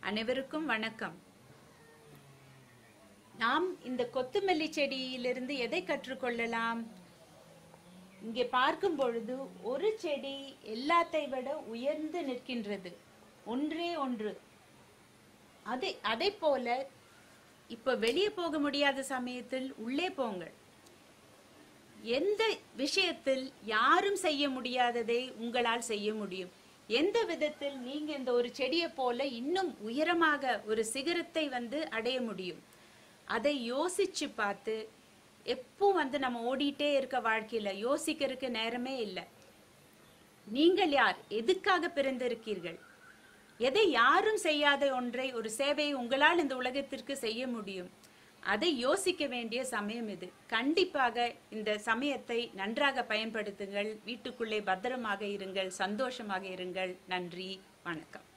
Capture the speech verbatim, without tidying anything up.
அனைவருக்கும் வணக்கம். நாம் இந்த கொத்துமல்லி செடியிலிருந்து எதை கற்றுக்கொள்ளலாம்? இங்கே பார்க்கும் பொழுது ஒரு செடி எல்லாத்தை விட உயர்ந்து நிற்கின்றது, ஒன்றே ஒன்று. அதை அதை போல இப்ப வெளியே போக முடியாத சமயத்தில் உள்ளே போங்கள். எந்த விஷயத்தில் யாரும் செய்ய முடியாததை உங்களால் செய்ய முடியும். எந்த விதத்தில் நீங்க இந்த ஒரு செடியை போல இன்னும் உயரமாக ஒரு சிகரத்தை வந்து அடைய முடியும். அதை யோசிச்சு பார்த்து, எப்போ வந்து நம்ம ஓடிட்டே இருக்க வாழ்க்கையில யோசிக்கிறதுக்கு நேரமே இல்லை. நீங்கள் யார்? எதுக்காக பிறந்திருக்கீர்கள்? எதை யாரும் செய்யாத ஒன்றை, ஒரு சேவையை உங்களால் இந்த உலகத்திற்கு செய்ய முடியும். அதை யோசிக்க வேண்டிய சமயம் இது. கண்டிப்பாக இந்த சமயத்தை நன்றாக பயன்படுத்துங்கள். வீட்டுக்குள்ளே பத்திரமாக இருங்கள், சந்தோஷமாக இருங்கள். நன்றி, வணக்கம்.